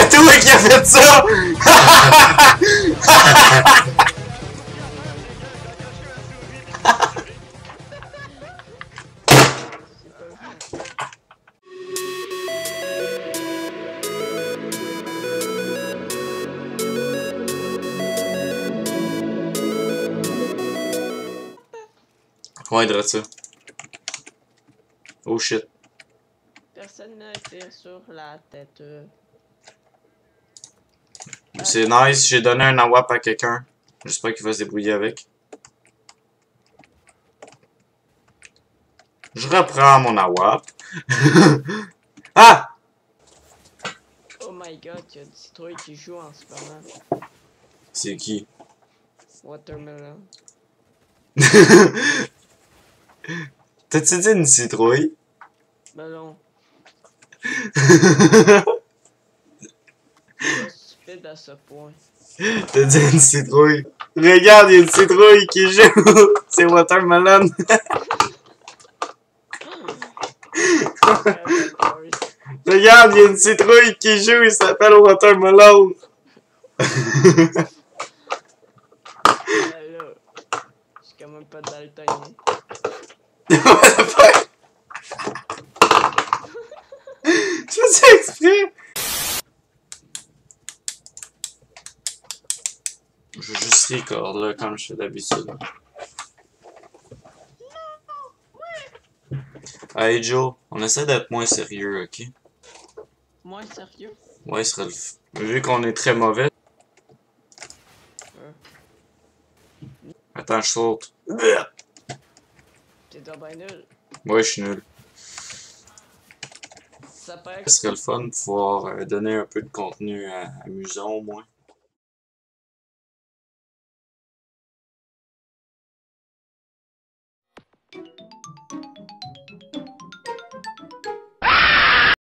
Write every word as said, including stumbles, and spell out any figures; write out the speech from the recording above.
C'est toi qui as fait ça! Ouais, il ça. Oh shit. Personne n'a été sur la tête. C'est nice, j'ai donné un awap à quelqu'un. J'espère qu'il va se débrouiller avec. Je reprends mon awap. Ah! Oh my god, il y a une citrouille qui joue en ce moment. C'est qui? Watermelon. T'as-tu dit une citrouille? Ben non. Stupide à ce point. T'as dit une citrouille. Regarde, il y a une citrouille qui joue. C'est Watermelon. Regarde, il y a une citrouille qui joue. Il s'appelle Watermelon. Là, je suis quand même pas daltonien. What the fuck? Tu fais ça exprès? Je veux juste record là comme je fais d'habitude. Hey Joe, on essaie d'être moins sérieux, ok? Moins sérieux? Ouais, ce serait le f... Vu qu'on est très mauvais. Ouais. Attends, je saute. T'es donc ben nul. Ouais, je suis nul. Ça paraît Ce serait le fun de pouvoir euh, donner un peu de contenu euh, amusant au moins.